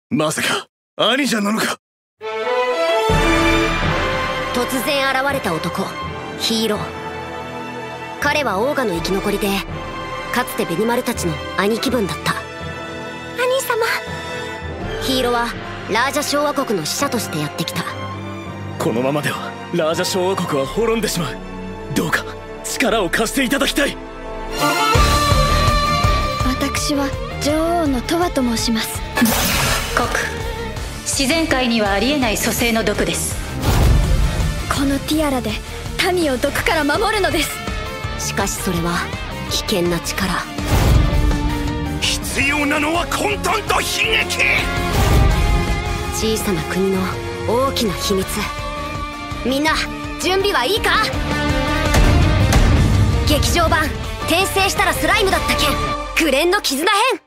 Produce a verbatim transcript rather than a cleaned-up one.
まさか兄者なのか。 突然現れた男、ヒーロー。彼はオーガの生き残りで、かつてベニマルたちの兄貴分だった。兄様。ヒーローはラージャ小和国の使者としてやってきた。 このままではラージャ小和国は滅んでしまう。どうか力を貸していただきたい。 私は女王のトワと申します。 国自然界にはありえない蘇生の毒です。 このティアラで民を毒から守るのです。 しかしそれは危険な力。 必要なのは混沌と悲劇。 小さな国の大きな秘密。みんな準備はいいか。劇場版転生したらスライムだった件紅蓮の絆編。